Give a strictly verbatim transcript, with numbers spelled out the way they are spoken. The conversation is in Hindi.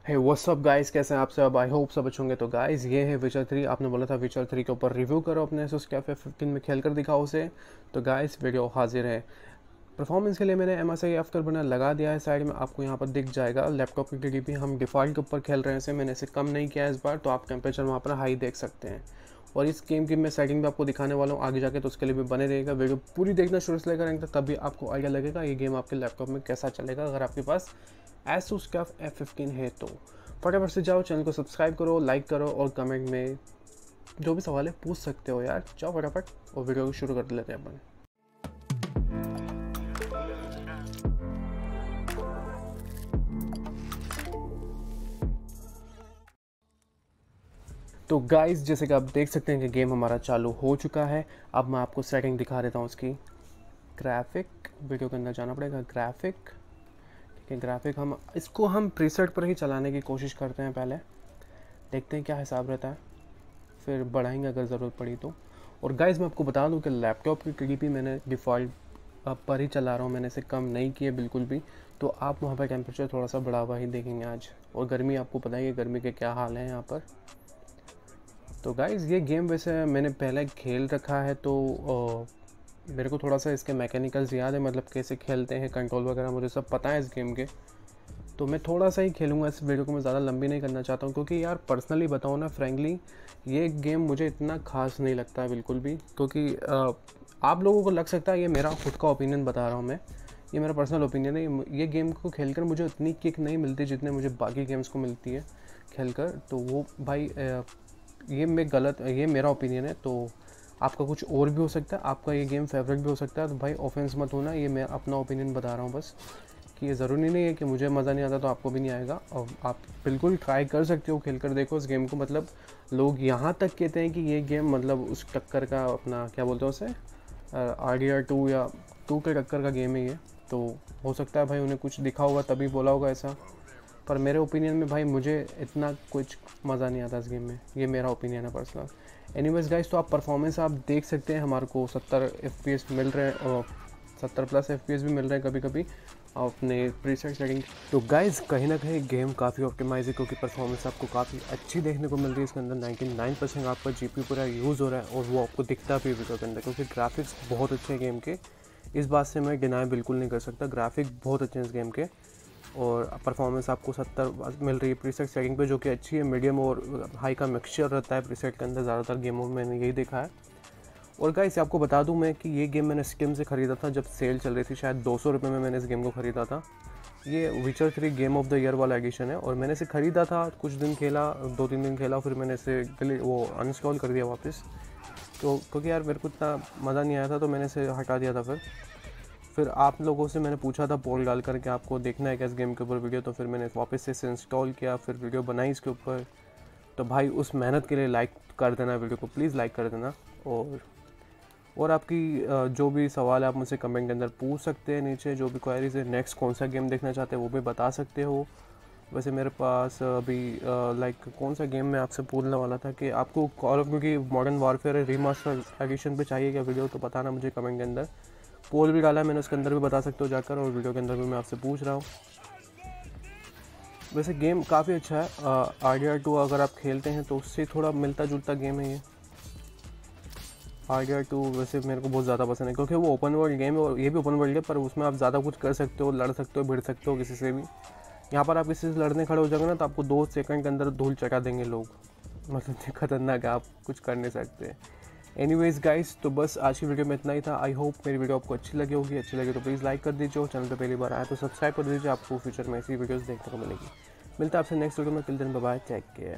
हे व्हाट्स अप गाइस, कैसे हैं आप सब। आई होप सब अच्छे होंगे। तो गाइस ये है विचर थ्री। आपने बोला था विचर थ्री के ऊपर रिव्यू करो अपने एसोस कैफे फिफ्टीन में खेल कर दिखाओ उसे। तो गाइस वीडियो हाजिर है। परफॉर्मेंस के लिए मैंने एम एस आई एफ कर बना लगा दिया है साइड में, आपको यहाँ पर दिख जाएगा। लैपटॉप की डी पी हम डिफ़ॉल्ट के ऊपर खेल रहे हैं इसे, मैंने इसे कम नहीं किया इस बार, तो आप टेम्परेचर वहाँ पर हाई देख सकते हैं। और इस गेम की मैं सेटिंग भी आपको दिखाने वाला हूँ आगे जाके, तो उसके लिए भी बने रहेगा। वीडियो पूरी देखना शुरू से लेकर एंड तक, तभी आपको आइडिया लगेगा ये गेम आपके लैपटॉप में कैसा चलेगा अगर आपके पास एसोस कैफ एफ फिफ्टीन है तो। फटाफट से जाओ, चैनल को सब्सक्राइब करो, लाइक करो और कमेंट में जो भी सवाल है पूछ सकते हो यार। जाओ फटाफट और वीडियो को शुरू कर लेते हैं अपन। तो गाइस जैसे कि आप देख सकते हैं कि गेम हमारा चालू हो चुका है। अब मैं आपको सेटिंग दिखा देता हूँ उसकी। ग्राफिक, वीडियो के अंदर जाना पड़ेगा। ग्राफिक, ठीक है। ग्राफिक हम इसको हम प्रीसेट पर ही चलाने की कोशिश करते हैं, पहले देखते हैं क्या हिसाब रहता है, फिर बढ़ाएंगे अगर ज़रूरत पड़ी तो। और गाइस मैं आपको बता दूं कि लैपटॉप की टीडीपी मैंने डिफ़ॉल्ट पर ही चला रहा हूँ, मैंने इसे कम नहीं किया बिल्कुल भी। तो आप वहाँ पर टेम्परेचर थोड़ा सा बढ़ा हुआ ही देखेंगे आज। और गर्मी आपको पता ही है गर्मी के क्या हाल हैं यहाँ पर। तो गाइस ये गेम वैसे मैंने पहले खेल रखा है, तो आ, मेरे को थोड़ा सा इसके मैकेनिकल्स याद है, मतलब कैसे खेलते हैं, कंट्रोल वगैरह मुझे सब पता है इस गेम के। तो मैं थोड़ा सा ही खेलूँगा इस वीडियो को, मैं ज़्यादा लंबी नहीं करना चाहता हूँ, क्योंकि यार पर्सनली बताऊँ ना फ्रेंकली, ये गेम मुझे इतना खास नहीं लगता है बिल्कुल भी। क्योंकि आ, आप लोगों को लग सकता है, ये मेरा खुद का ओपिनियन बता रहा हूँ मैं, ये मेरा पर्सनल ओपिनियन है। ये गेम को खेलकर मुझे उतनी किक नहीं मिलती जितने मुझे बाकी गेम्स को मिलती है खेलकर। तो वो भाई आ, ये मैं गलत, ये मेरा ओपिनियन है। तो आपका कुछ और भी हो सकता है, आपका ये गेम फेवरेट भी हो सकता है। तो भाई ऑफेंस मत होना, ये मैं अपना ओपिनियन बता रहा हूँ बस, कि ये ज़रूरी नहीं है कि मुझे मज़ा नहीं आता तो आपको भी नहीं आएगा। और आप बिल्कुल ट्राई कर सकते हो, खेल कर देखो इस गेम को। मतलब लोग यहाँ तक कहते हैं कि ये गेम मतलब उस टक्कर का, अपना क्या बोलते हैं उसे, आर डी आर टू या टू के टक्कर का गेम है ये। तो हो सकता है भाई उन्हें कुछ दिखा होगा तभी बोला होगा ऐसा, पर मेरे ओपिनियन में भाई मुझे इतना कुछ मज़ा नहीं आता इस गेम में। ये मेरा ओपिनियन है पर्सनल। एनीवेज गाइस, तो आप परफॉर्मेंस आप देख सकते हैं, हमारे को सत्तर एफ पी एस मिल रहे हैं और सत्तर प्लस एफ पी एस भी मिल रहे हैं कभी कभी अपने प्रीसेट सेटिंग। तो गाइस कहीं ना कहीं गेम काफ़ी ऑप्टिमाइज है, क्योंकि परफॉर्मेंस आपको काफ़ी अच्छी देखने को मिल रही है इसके अंदर। नाइन्टी नाइन परसेंट आपका जी पी पूरा यूज़ हो रहा है और वो आपको दिखता भी वीडियो के अंदर, क्योंकि ग्राफिक्स बहुत अच्छे हैं गेम के। इस बात से मैं डिनाई बिल्कुल नहीं कर सकता, ग्राफिक बहुत अच्छे हैं इस गेम के। और परफॉर्मेंस आपको सत्तर मिल रही है प्रीसेट सेटिंग पे, जो कि अच्छी है। मीडियम और हाई का मिक्सचर रहता है प्रीसेट के अंदर ज़्यादातर गेमों में, मैंने यही देखा है। और गाइस आपको बता दूं मैं कि ये गेम मैंने स्टीम से ख़रीदा था जब सेल चल रही थी, शायद दो सौ रुपये में मैंने इस गेम को ख़रीदा था। ये Witcher three game of the year वाला एडिशन है, और मैंने इसे ख़रीदा था, कुछ दिन खेला, दो तीन दिन खेला, फिर मैंने इसे वो अनइंस्टॉल कर दिया वापस। तो क्योंकि यार मेरे को इतना मज़ा नहीं आया था, तो मैंने इसे हटा दिया था। फिर फिर आप लोगों से मैंने पूछा था पोल डाल कर के आपको देखना है क्या इस गेम के ऊपर वीडियो, तो फिर मैंने वापस से इसे इंस्टॉल किया, फिर वीडियो बनाई इसके ऊपर। तो भाई उस मेहनत के लिए लाइक कर देना वीडियो को, प्लीज़ लाइक कर देना। और और आपकी जो भी सवाल है आप मुझसे कमेंट के अंदर पूछ सकते हैं नीचे, जो भी क्वेरीज है। नेक्स्ट कौन सा गेम देखना चाहते हैं वो भी बता सकते हो। वैसे मेरे पास अभी लाइक कौन सा गेम मैं आपसे पूछने वाला था कि आपको call of duty modern warfare remaster edition पे चाहिए क्या वीडियो, तो बताना मुझे कमेंट के अंदर। पोल भी डाला है मैंने, उसके अंदर भी बता सकते हो जाकर, और वीडियो के अंदर भी मैं आपसे पूछ रहा हूँ। वैसे गेम काफ़ी अच्छा है। आर डी आर टू अगर आप खेलते हैं तो उससे थोड़ा मिलता जुलता गेम है ये। आर डी आर टू वैसे मेरे को बहुत ज़्यादा पसंद है, क्योंकि वो ओपन वर्ल्ड गेम है, और ये भी ओपन वर्ल्ड है, पर उसमें आप ज़्यादा कुछ कर सकते हो, लड़ सकते हो, भिड़ सकते हो किसी से भी। यहाँ पर आप किसी से लड़ने खड़े हो जाओगे ना, तो आपको दो सेकंड के अंदर धूल चटा देंगे लोग, मतलब खतरनाक है, आप कुछ कर नहीं सकते। एनीवेज गाइस, तो बस आज की वीडियो में इतना ही था। आई होप मेरी वीडियो आपको अच्छी लगी होगी। अच्छी लगी तो प्लीज़ लाइक कर दीजिए, और चैनल पे पहली बार आया तो सब्सक्राइब कर दीजिए, आपको फ्यूचर में ऐसी वीडियोस देखने को मिलेगी। मिलता है आपसे नेक्स्ट वीडियो में, till then bye bye, take care.